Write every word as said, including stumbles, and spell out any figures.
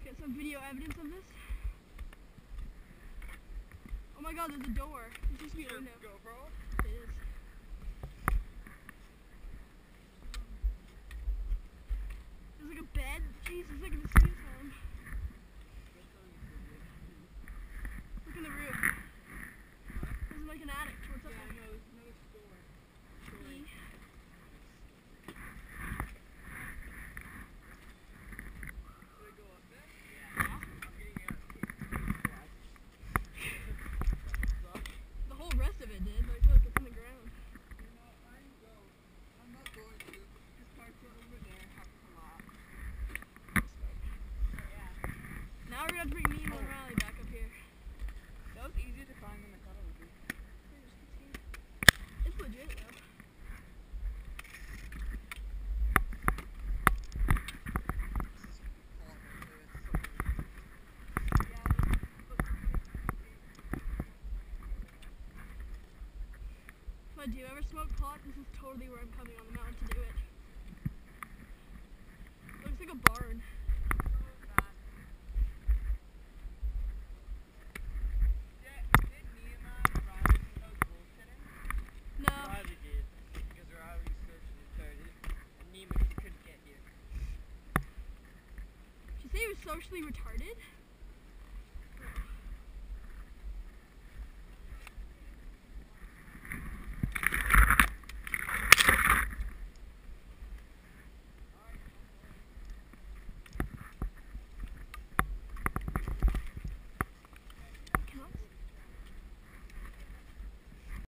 get some video evidence of this. Oh my god, there's a door. This used to be a window. GoPro? It is. There's like a bed. Jeez, it's like an insane home. Look in the roof. There's like an attic. What's up Yeah, there? no, there's another store. E. Should I go up there? Yeah. I'm getting out. The whole rest of it did. Like, look, it's in the ground. You know, I can go. I'm not going to. This park's over there. Have to come out. Yeah. Now we're gonna have to bring Nemo and Riley back up here. That was easier to find than I thought it would be. It's legit though. If I do ever smoke pot, this is totally where I'm coming on the mountain to do it. Looks like a barn. No. Riley did, because Riley was socially retarded, and Nemo just couldn't get here. Did you say he was socially retarded?